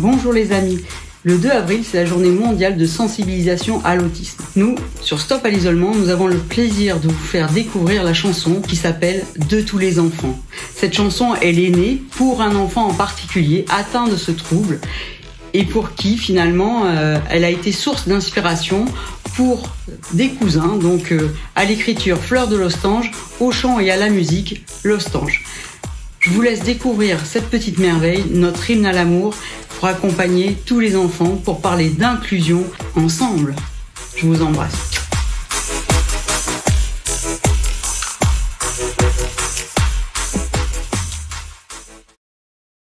Bonjour les amis. Le 2 avril, c'est la journée mondiale de sensibilisation à l'autisme. Nous, sur Stop à l'isolement, nous avons le plaisir de vous faire découvrir la chanson qui s'appelle « De tous les enfants ». Cette chanson, elle est née pour un enfant en particulier atteint de ce trouble et pour qui, finalement, elle a été source d'inspiration pour des cousins, donc à l'écriture Fleur de Lostange, au chant et à la musique Lostange. Je vous laisse découvrir cette petite merveille, notre hymne à l'amour, pour accompagner tous les enfants, pour parler d'inclusion ensemble. Je vous embrasse.